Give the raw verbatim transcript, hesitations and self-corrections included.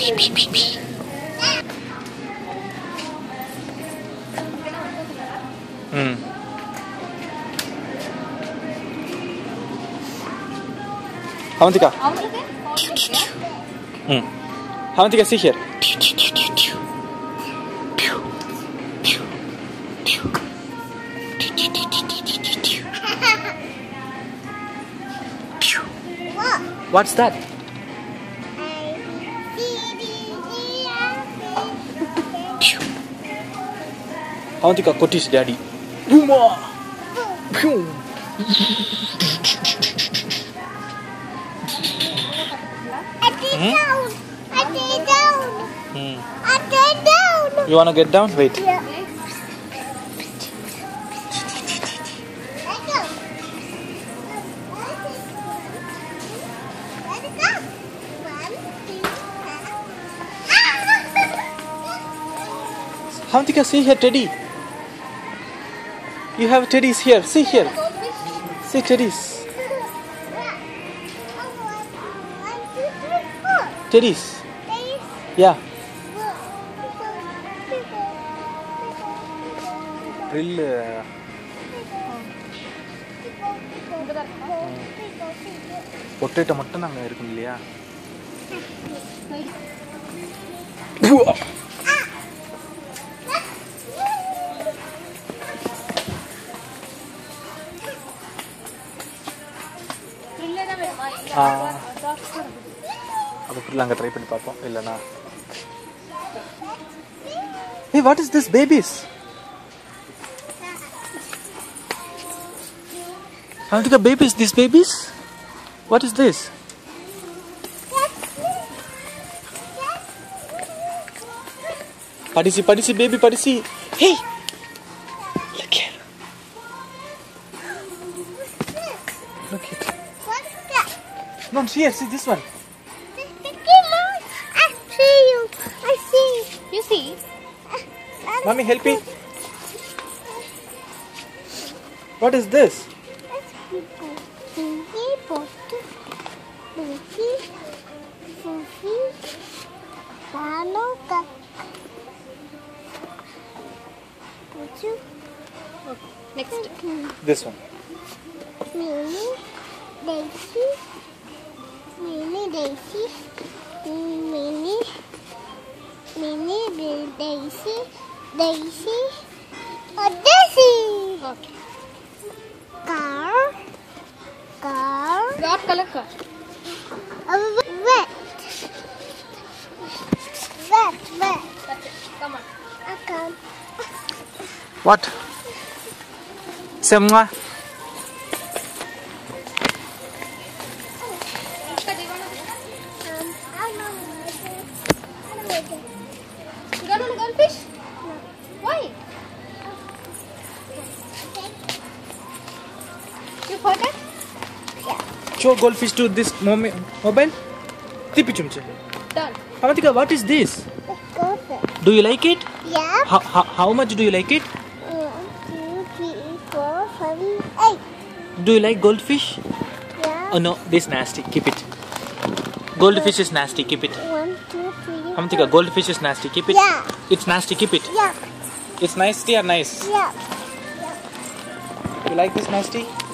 Hmm. Avantika. Hmm. Avantika, see here. What's that? Avantika, Koti's daddy. Boom! Boom! Hmm? I take down. Hmm. I take down. You wanna get down? Wait. Yeah. Avantika, see here, Teddy. You have teddies here. See here. See teddies. Teddies. Yeah. Drill. Potato மட்டும் நாங்க இருக்கும் இல்லையா? அப்ப புரியல, அங்க try பண்ணி பாப்போம் இல்லனா. Hey, what is this babies? Avantika, babies, these babies? What is this? Padisi, Padisi, baby, Padisi. Hey! Look here. Look here. What's that? No, see here, see this one. I see you. I see. You see? Mommy, help me. What is this? Next. This one. Mini, Daisy, Mini, Daisy, Mini, Mini, Daisy, Daisy, oh, Daisy. Okay. Car, car, What color car? uh, wet, wet, wet. That's it. Come on. I come. What? Semma. Um, I know. You don't want to goldfish? Why? You forgot? Show goldfish to this mom- mobile. Tipi chumche. Done. Avantika, what is this? Let's go first. Do you like it? Yeah. How, how, how much do you like it? One, two, three, four, five, eight. Do you like goldfish? Yeah. Oh no, this nasty. Keep it. Goldfish is nasty. Keep it. One, two, three. Avantika, goldfish is nasty. Keep it. Yeah. It's nasty. Keep it. Yeah. It's nasty or nice? Yeah. You like this nasty?